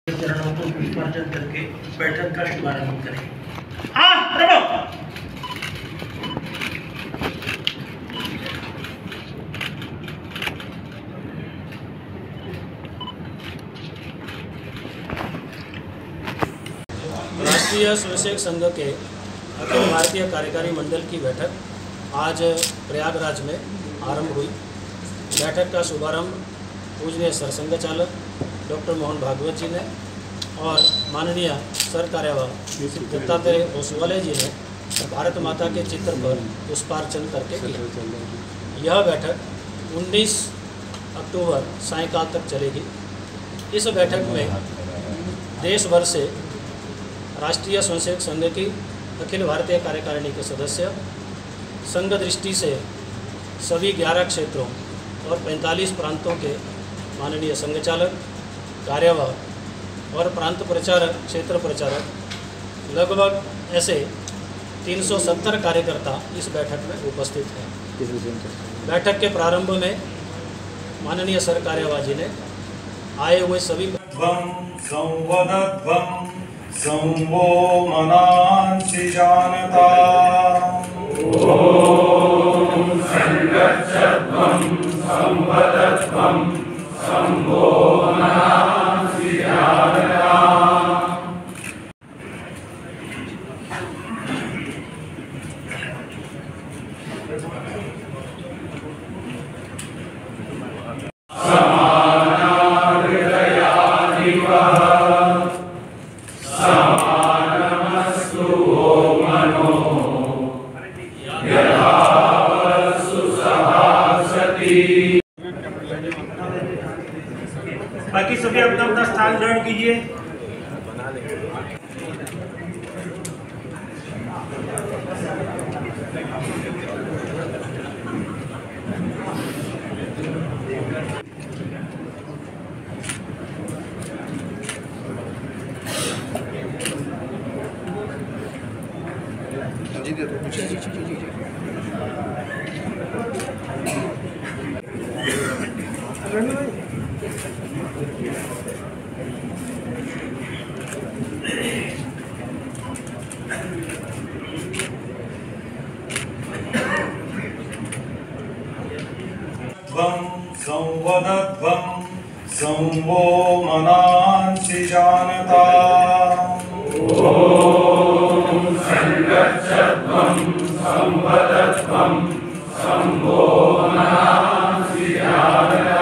चरणों को पुष्पार्चन करके बैठक का शुभारंभ करें। हाँ प्रभु। राष्ट्रीय स्वयंसेवक संघ के अखिल भारतीय कार्यकारी मंडल की बैठक आज प्रयागराज में आरंभ हुई। बैठक का शुभारंभ पूजनीय सरसंघ चालक डॉक्टर मोहन भागवत जी ने और माननीय सर कार्यवाह दत्तात्रेय ओसवाले जी ने भारत माता के चित्र पर पुष्पार्चन करके किया। यह बैठक 19 अक्टूबर सायंकाल तक चलेगी। इस बैठक में देश भर से राष्ट्रीय स्वयंसेवक संघ की अखिल भारतीय कार्यकारिणी के सदस्य, संघ दृष्टि से सभी 11 क्षेत्रों और 45 प्रांतों के माननीय संघ चालक, कार्यवाह और प्रांत प्रचारक, क्षेत्र प्रचारक, लगभग ऐसे 370 कार्यकर्ता इस बैठक में उपस्थित हैं। बैठक के प्रारंभ में माननीय सर कार्यवाह जी ने आए हुए सभी संवो मनांसि जानता ओम संगच्छध्वं संवदध्वं संवो मनांसि जानता। बाकी सभी अपना अपना स्थान ग्रहण कीजिए। संवदध्वं संवो मनांसि जानता ओम संगच्छध्वं संवदध्वं संवो मनांसि जानता।